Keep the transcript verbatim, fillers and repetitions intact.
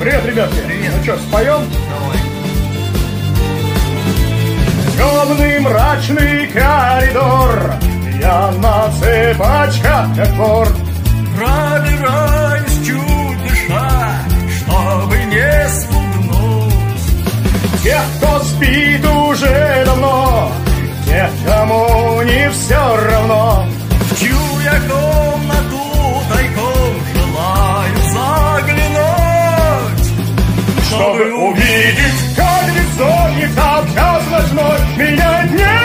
Привет, ребятки. Привет. Ну что, споем? Давай. Темный мрачный коридор, я на цепочках, как вор. Пробираюсь чуть дыша, чтобы не спугнуть Тех, кто спит уже давно, тех, кому не все равно. в чью я комнату тайком желаю заглянуть, Чтобы увидеть, как бессонница обязана вновь меня не